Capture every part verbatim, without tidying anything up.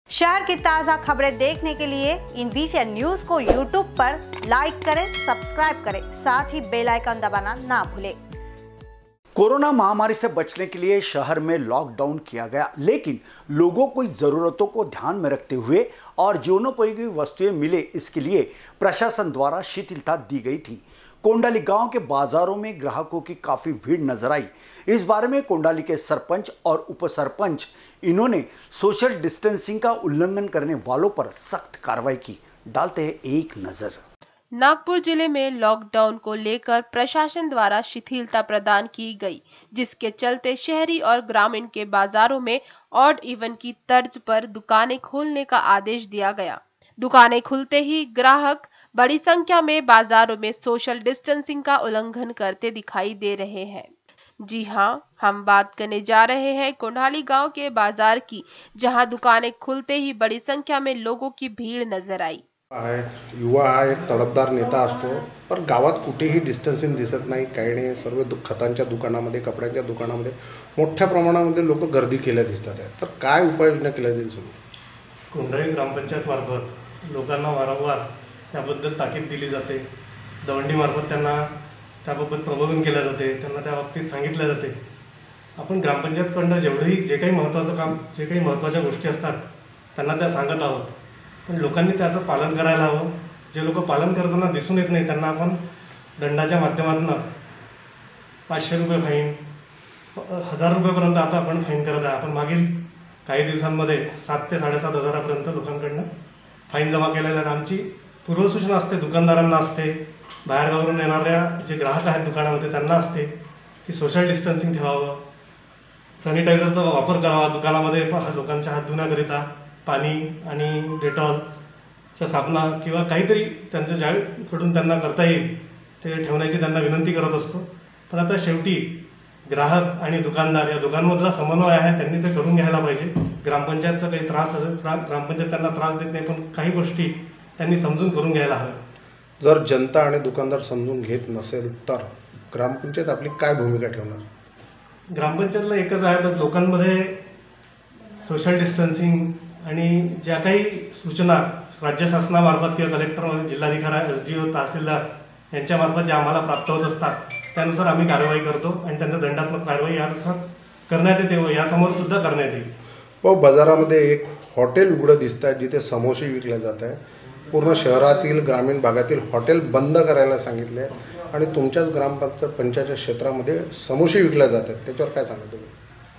शहर की ताज़ा खबरें देखने के लिए इन वीसीएन न्यूज को यूट्यूब पर लाइक करें, सब्सक्राइब करें, साथ ही बेल आइकन दबाना ना भूलें। कोरोना महामारी से बचने के लिए शहर में लॉकडाउन किया गया, लेकिन लोगों को जरूरतों को ध्यान में रखते हुए और जीवनोपयोगी वस्तुएं मिले, इसके लिए प्रशासन द्वारा शिथिलता दी गई थी। कोंडाली गांव के बाजारों में ग्राहकों की काफी भीड़ नजर आई। इस बारे में कोंडाली के सरपंच और उपसरपंच इन्होंने सोशल डिस्टेंसिंग का उल्लंघन करने वालों पर सख्त कार्रवाई की। डालते हैं एक नजर। नागपुर जिले में लॉकडाउन को लेकर प्रशासन द्वारा शिथिलता प्रदान की गई, जिसके चलते शहरी और ग्रामीण के बाजारों में ऑड इवन की तर्ज पर दुकानें खोलने का आदेश दिया गया। दुकानें खुलते ही ग्राहक बड़ी संख्या में बाजारों में सोशल डिस्टेंसिंग का उल्लंघन करते दिखाई दे रहे हैं। जी हां, हम बात करने जा रहे हैं कोंडाली गांव के बाजार की, जहां दुकानें खुलते ही बड़ी संख्या में लोगों की भीड़ नजर आई। युवा हा एक तडफदार नेता असतो, पण गावात कुठेही डिस्टन्सिंग दिसत नाही, काही नाही। सर्व दु खतांच्या दुकानामध्ये, कपड्यांच्या दुकानामध्ये मोठ्या प्रमाणामध्ये लोक गर्दी केल्या दिसतात आहे। तर काय उपाययोजना केल्या जाईल? कोंडाली ग्रामपंचायत मार्फत लोकांना वारंवार त्याबद्दल ताकीद दिली जाते। दवंडीमार्फत त्यांना त्याबाबत प्रबोधन केले जाते, त्यांना त्या बाबतीत सांगितले जाते। आपण ग्रामपंचायतकडून जेवढेही जे काही महत्त्वाचं काम, जे काही महत्त्वाच्या गोष्टी असतात त्यांना त्या सांगत आहोत, पण लोकांनी त्याचं पालन करायला हवं। जे लोक पालन करताना दिसून येत नाही त्यांना आपण दंडाच्या माध्यमातून पाचशे रुपये फाईन, हजार रुपयेपर्यंत आता आपण फाईन करत आहे। आपण मागील काही दिवसांमध्ये सात ते साडेसात हजारापर्यंत लोकांकडून फाईन जमा केलेला आहे। आमची पूर्वसूचना असते, दुकानदारांना असते, बाहेरगावावरून येणाऱ्या जे ग्राहक आहेत दुकानामध्ये त्यांना असते की सोशल डिस्टन्सिंग ठेवावं, सॅनिटायझरचा वापर करावा, दुकानामध्ये लोकांच्या हात धुण्याकरिता पाणी आणि डेटॉलच्या साबणा किंवा काहीतरी त्यांच्या ज्याकडून त्यांना करता येईल ते ठेवण्याची त्यांना विनंती करत असतो। पण आता शेवटी ग्राहक आणि दुकानदार या दोघांमधला समन्वय आहे, त्यांनी ते करून घ्यायला पाहिजे। ग्रामपंचायतचा काही त्रास असेल, ग्रामपंचायत त्यांना त्रास देत नाही, पण काही गोष्टी त्यांनी समजून करून घ्यायला हव्या। जर जनता आणि दुकानदार समजून घेत नसेल तर ग्रामपंचायत आपली काय भूमिका ठेवणार? ग्रामपंचायतला एकच आहे, तर लोकांमध्ये सोशल डिस्टन्सिंग आणि ज्या काही सूचना राज्य शासनामार्फत किंवा कलेक्टर, जिल्हाधिकारी, एस डी ओ, तहसीलदार यांच्यामार्फत ज्या आम्हाला प्राप्त होत असतात त्यानुसार आम्ही कारवाई करतो आणि त्यांना दंडात्मक कारवाई यानुसार करण्यात येते व यासमोर सुद्धा करण्यात येईल। व बाजारामध्ये एक हॉटेल उघडं दिसत आहे जिथे समोसे विकले जात आहे। पूर्ण शहरातील ग्रामीण भागातील हॉटेल बंद करायला सांगितले आहे आणि तुमच्याच ग्रामपंचायत पंचायतच्या क्षेत्रामध्ये समोसे विकले जातात, त्याच्यावर काय सांगा तुम्ही?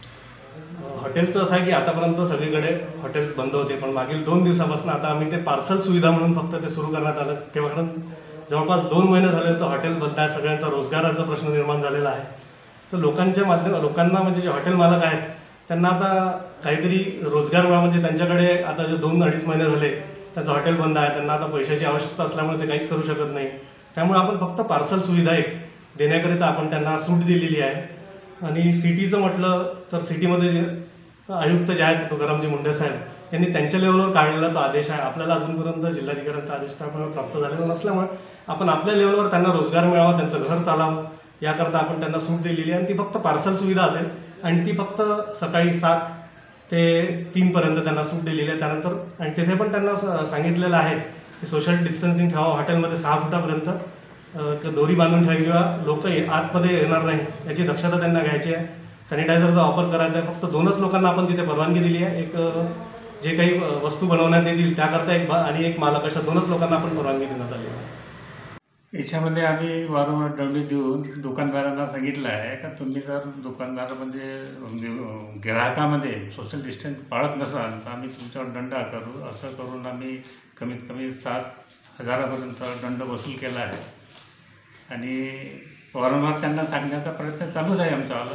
हॉटेलचं असं आहे की आतापर्यंत सगळीकडे हॉटेल्स बंद होते, पण मागील दोन दिवसापासून आता आम्ही ते पार्सल सुविधा म्हणून फक्त ते सुरू करण्यात आलं। तेव्हा कारण जवळपास दोन महिने झाले तर हॉटेल बंद आहे, सगळ्यांचा रोजगाराचा प्रश्न निर्माण झालेला आहे। तर लोकांच्या माध्यम लोकांना म्हणजे जे हॉटेल मालक आहेत त्यांना आता काहीतरी रोजगार मिळावा, म्हणजे त्यांच्याकडे आता जे दोन अडीच महिने झाले त्यांचं हॉटेल बंद आहे, त्यांना आता पैशाची आवश्यकता असल्यामुळे ते काहीच करू शकत नाही। त्यामुळे आपण फक्त पार्सल सुविधा एक देण्याकरिता आपण त्यांना सूट दिलेली आहे। आणि सिटीचं म्हटलं तर सिटीमध्ये जे आयुक्त जे आहेत तुकारामजी मुंडे साहेब यांनी त्यांच्या लेवलवर काढलेला तो आदेश आहे। आपल्याला अजूनपर्यंत जिल्हाधिकाऱ्यांचा आदेश तर आपल्याला प्राप्त झालेला नसल्यामुळे आपण आपल्या लेवलवर त्यांना रोजगार मिळावा, त्यांचं घर चालावं याकरता आपण त्यांना सूट दिलेली आहे। आणि ती फक्त पार्सल सुविधा असेल आणि ती फक्त सकाळी सात ते तीनपर्यंत त्यांना सूट दिलेली आहे। त्यानंतर आणि तिथे पण त्यांना सांगितलेलं आहे की सोशल डिस्टन्सिंग ठेवावं, हॉटेलमध्ये सहा फुटापर्यंत दोरी बांधून ठेवा किंवा लोक आतमध्ये येणार नाही याची दक्षता त्यांना घ्यायची आहे। सॅनिटायझरचा वापर करायचा आहे। फक्त दोनच लोकांना आपण तिथे परवानगी दिली आहे, एक जे काही वस्तू बनवण्यात येतील त्याकरता एक आणि एक मालक, अशा दोनच लोकांना आपण परवानगी देण्यात आली आहे। याच्यामध्ये आम्ही वारंवार दंड देऊन दुकानदारांना सांगितलं आहे का तुम्ही जर दुकानदार म्हणजे ग्राहकामध्ये सोशल डिस्टन्स पाळत नसाल तर आम्ही तुमच्यावर दंड करू। असं करून आम्ही कमीत कमी सात हजारापर्यंत दंड वसूल केला आहे आणि वारंवार त्यांना सांगण्याचा प्रयत्न चालूच आहे आमचावाला।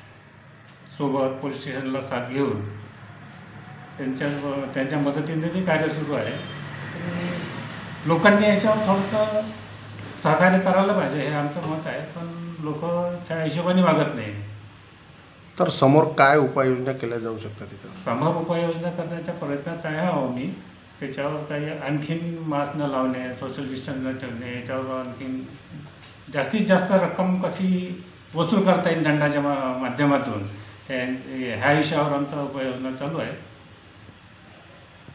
सोबत पोलीस स्टेशनला साथ घेऊन त्यांच्या त्यांच्या मदतीने ते कार्य सुरू आहे। लोकांनी याच्यावर थोडंसं सहकार्य करायला पाहिजे हे आमचं मत आहे, पण लोक त्या हिशोबाने वागत नाही। तर समोर काय उपाययोजना केल्या जाऊ शकतात? तिथं समोर उपाययोजना करण्याच्या प्रयत्नात आहे आहो मी। त्याच्यावर काही आणखीन मास्क न लावणे, सोशल डिस्टन्स न ठेवणे, याच्यावर आणखीन जास्तीत जास्त रक्कम कशी वसूल करता येईल दंडाच्या माध्यमातून ह्या विषयावर आमचा उपाययोजना चालू आहे।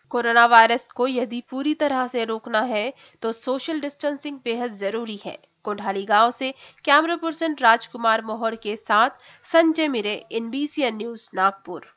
कोरोना वायरस को यदि पूरी तरह से रोकना है तो सोशल डिस्टेंसिंग बेहद जरूरी है। कोंढाली गांव से कैमरा पर्सन राजकुमार मोहर के साथ संजय मिरे, एनबीसी न्यूज नागपुर।